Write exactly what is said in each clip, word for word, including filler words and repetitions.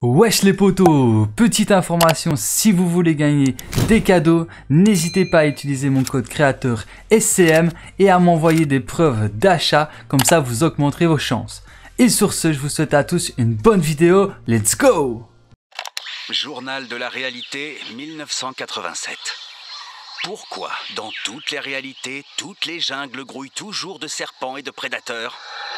Wesh les potos, petite information, si vous voulez gagner des cadeaux, n'hésitez pas à utiliser mon code créateur S C M et à m'envoyer des preuves d'achat, comme ça vous augmenterez vos chances. Et sur ce, je vous souhaite à tous une bonne vidéo, let's go! Journal de la réalité mille neuf cent quatre-vingt-sept. Pourquoi, dans toutes les réalités, toutes les jungles grouillent toujours de serpents et de prédateurs?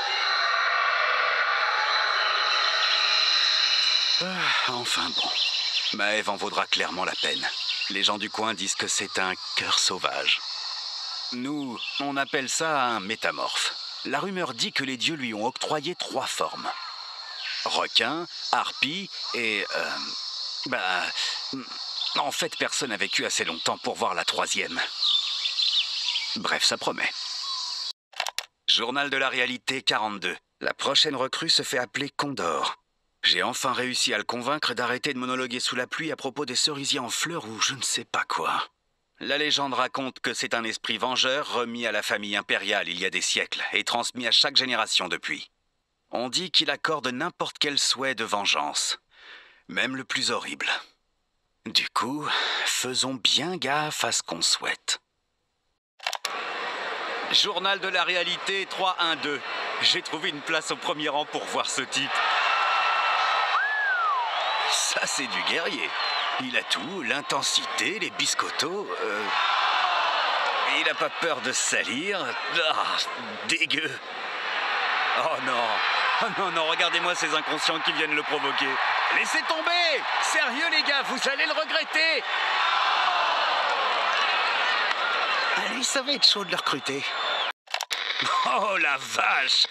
Ah, enfin bon. Maëv en vaudra clairement la peine. Les gens du coin disent que c'est un cœur sauvage. Nous, on appelle ça un métamorphe. La rumeur dit que les dieux lui ont octroyé trois formes. Requin, harpie et... Euh, bah... En fait, personne n'a vécu assez longtemps pour voir la troisième. Bref, ça promet. Journal de la réalité quarante-deux. La prochaine recrue se fait appeler Condor. J'ai enfin réussi à le convaincre d'arrêter de monologuer sous la pluie à propos des cerisiers en fleurs ou je ne sais pas quoi. La légende raconte que c'est un esprit vengeur remis à la famille impériale il y a des siècles et transmis à chaque génération depuis. On dit qu'il accorde n'importe quel souhait de vengeance, même le plus horrible. Du coup, faisons bien gaffe à ce qu'on souhaite. Journal de la réalité trois un deux. J'ai trouvé une place au premier rang pour voir ce type. Ça, c'est du guerrier. Il a tout, l'intensité, les biscottos. Euh... Il n'a pas peur de salir. Ah, dégueu. Oh non. Oh non, non, regardez-moi ces inconscients qui viennent le provoquer. Laissez tomber! Sérieux, les gars, vous allez le regretter! Allez, ça va être chaud de le recruter. Oh, la vache!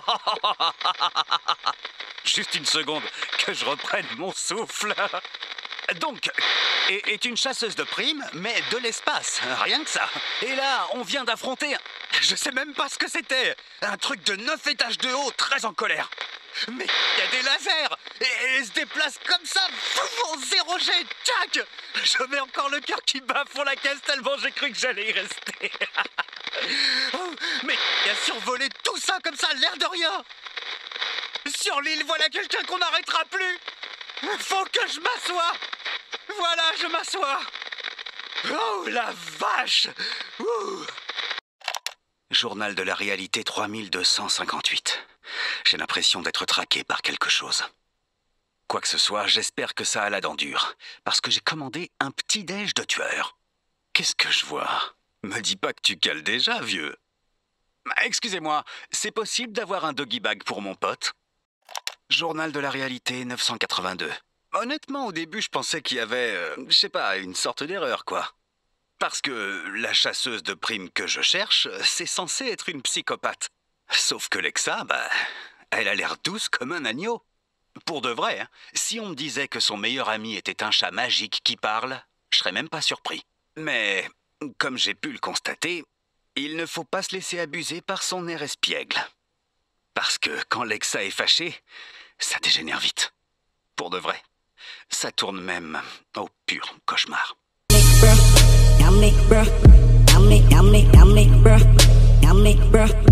Juste une seconde, que je reprenne mon souffle. Donc, est une chasseuse de primes, mais de l'espace, rien que ça. Et là, on vient d'affronter, je sais même pas ce que c'était, un truc de neuf étages de haut, très en colère. Mais il y a des lasers, et, et elle se déplace comme ça, en zéro G, tchac. Je mets encore le cœur qui bat pour la caisse tellement j'ai cru que j'allais y rester. Oh, mais il a survolé tout ça comme ça, l'air de rien. Sur l'île, voilà quelqu'un qu'on n'arrêtera plus. Faut que je m'assoie. Voilà, je m'assois. Oh, la vache. Ouh. Journal de la réalité trois mille deux cent cinquante-huit. J'ai l'impression d'être traqué par quelque chose. Quoi que ce soit, j'espère que ça a la dent dure, parce que j'ai commandé un petit déj de tueur. Qu'est-ce que je vois? Me dis pas que tu cales déjà, vieux. Excusez-moi, c'est possible d'avoir un doggy bag pour mon pote? Journal de la réalité neuf cent quatre-vingt-deux. Honnêtement, au début, je pensais qu'il y avait, euh, je sais pas, une sorte d'erreur, quoi. Parce que la chasseuse de primes que je cherche, c'est censé être une psychopathe. Sauf que Lexa, bah, elle a l'air douce comme un agneau. Pour de vrai, hein, si on me disait que son meilleur ami était un chat magique qui parle, je serais même pas surpris. Mais, comme j'ai pu le constater, il ne faut pas se laisser abuser par son air espiègle. Parce que quand Lexa est fâchée, ça dégénère vite. Pour de vrai. Ça tourne même au pur cauchemar. Yummy, bruh. Yummy, yummy, yummy, bruh. Yummy, bruh.